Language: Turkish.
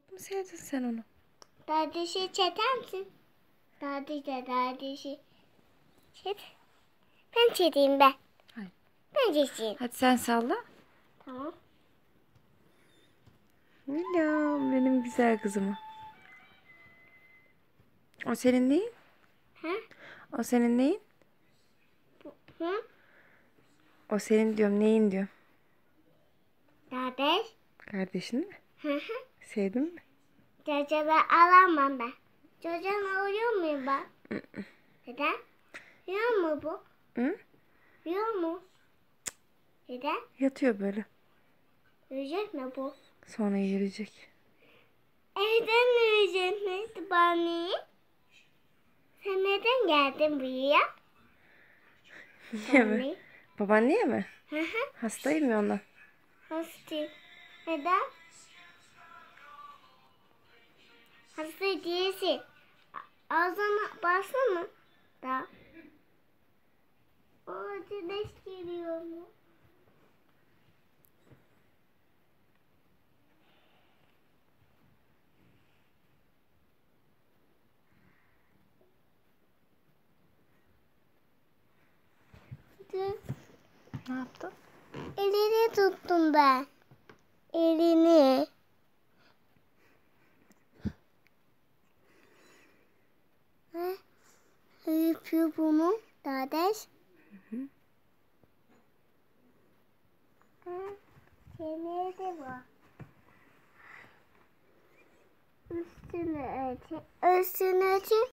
Çok mu sevdin sen onu? Kardeşi çeker misin? Kardeşi. Çet. Ben çeteyim ben. Hayır. Ben çeteyim. Hadi sen salla. Tamam. Nilam benim güzel kızımı. O senin neyin? Ha? O senin neyin? Hı? O senin diyorum neyin diyorum. Kardeş. Kardeşin mi? Hı hı. Sevdin mi? Çocuğu alamam ben. Çocuğuna uyuyor muyum ben? Neden? Uyuyor mu bu? Hı? Uyuyor mu? Neden? Yatıyor böyle. Uyuyacak mı bu? Sonra yürüyecek. Evden uyuyacak mıydı bani? Sen neden geldin buraya? Niye mi? Babaanneye mi? Hı hı. Hastayım ya ondan. Hasta. Neden? Hasta değilsin. Ağzına bassana da. O ateş geliyor mu? Ne yaptın? Elini tuttum ben. Elini. Ne yapıyor bunu? Kardeş. Kemeri de var. Üstünü örtün. Üstünü örtün.